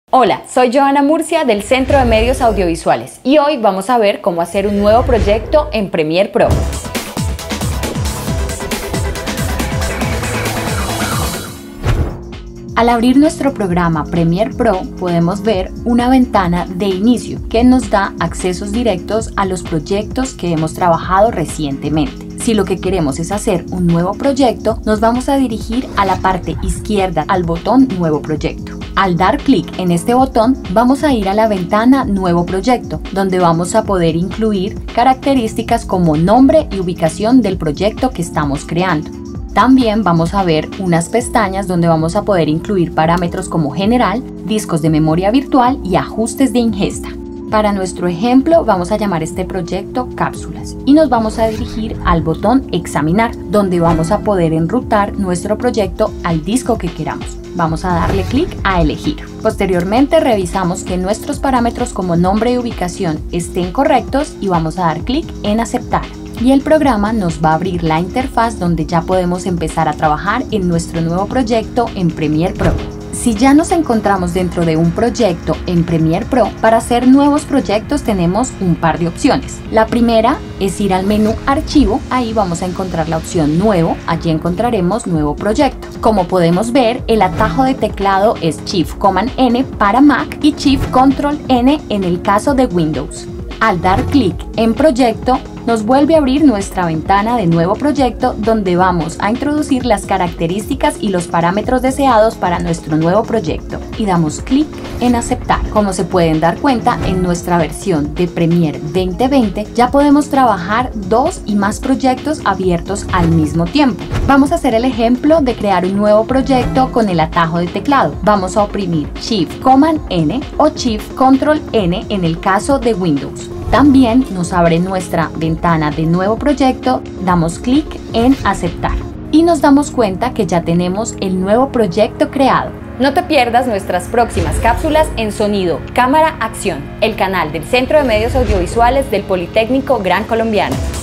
Hola, soy Joana Murcia del Centro de Medios Audiovisuales y hoy vamos a ver cómo hacer un nuevo proyecto en Premiere Pro. Al abrir nuestro programa Premiere Pro podemos ver una ventana de inicio que nos da accesos directos a los proyectos que hemos trabajado recientemente. Si lo que queremos es hacer un nuevo proyecto, nos vamos a dirigir a la parte izquierda al botón Nuevo Proyecto. Al dar clic en este botón, vamos a ir a la ventana Nuevo Proyecto, donde vamos a poder incluir características como nombre y ubicación del proyecto que estamos creando. También vamos a ver unas pestañas donde vamos a poder incluir parámetros como general, discos de memoria virtual y ajustes de ingesta. Para nuestro ejemplo vamos a llamar este proyecto cápsulas y nos vamos a dirigir al botón examinar, donde vamos a poder enrutar nuestro proyecto al disco que queramos. Vamos a darle clic a elegir. Posteriormente revisamos que nuestros parámetros como nombre y ubicación estén correctos y vamos a dar clic en aceptar. Y el programa nos va a abrir la interfaz donde ya podemos empezar a trabajar en nuestro nuevo proyecto en Premiere Pro. Si ya nos encontramos dentro de un proyecto en Premiere Pro, para hacer nuevos proyectos tenemos un par de opciones. La primera es ir al menú Archivo, ahí vamos a encontrar la opción Nuevo, allí encontraremos Nuevo Proyecto. Como podemos ver, el atajo de teclado es Shift+N para Mac y Shift+N en el caso de Windows. Al dar clic en Proyecto, nos vuelve a abrir nuestra ventana de Nuevo Proyecto donde vamos a introducir las características y los parámetros deseados para nuestro nuevo proyecto y damos clic en Aceptar. Como se pueden dar cuenta, en nuestra versión de Premiere 2020 ya podemos trabajar dos y más proyectos abiertos al mismo tiempo. Vamos a hacer el ejemplo de crear un nuevo proyecto con el atajo de teclado. Vamos a oprimir Shift+N o Shift+N en el caso de Windows. También nos abre nuestra ventana de nuevo proyecto, damos clic en aceptar y nos damos cuenta que ya tenemos el nuevo proyecto creado. No te pierdas nuestras próximas cápsulas en Sonido, Cámara, Acción, el canal del Centro de Medios Audiovisuales del Politécnico Gran Colombiano.